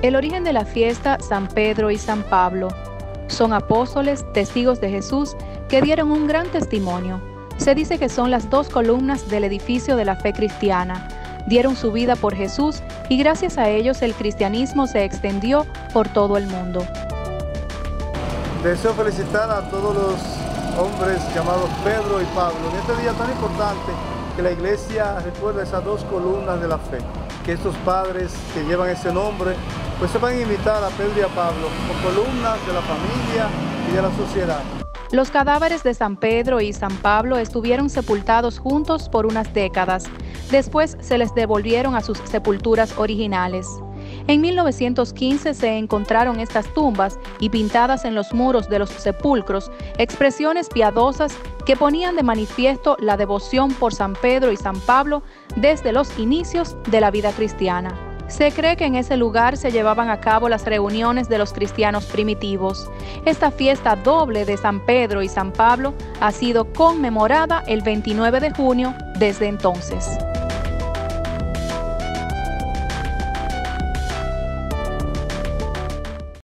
El origen de la fiesta San Pedro y San Pablo. Son apóstoles, testigos de Jesús, que dieron un gran testimonio. Se dice que son las dos columnas del edificio de la fe cristiana. Dieron su vida por Jesús y gracias a ellos el cristianismo se extendió por todo el mundo. Deseo felicitar a todos los hombres llamados Pedro y Pablo en este día tan importante, que la iglesia recuerda esas dos columnas de la fe, que estos padres que llevan ese nombre pues se van a imitar a Pedro y a Pablo como columnas de la familia y de la sociedad. Los cadáveres de San Pedro y San Pablo estuvieron sepultados juntos por unas décadas. Después se les devolvieron a sus sepulturas originales. En 1915 se encontraron estas tumbas y pintadas en los muros de los sepulcros expresiones piadosas que ponían de manifiesto la devoción por San Pedro y San Pablo desde los inicios de la vida cristiana. Se cree que en ese lugar se llevaban a cabo las reuniones de los cristianos primitivos. Esta fiesta doble de San Pedro y San Pablo ha sido conmemorada el 29 de junio desde entonces.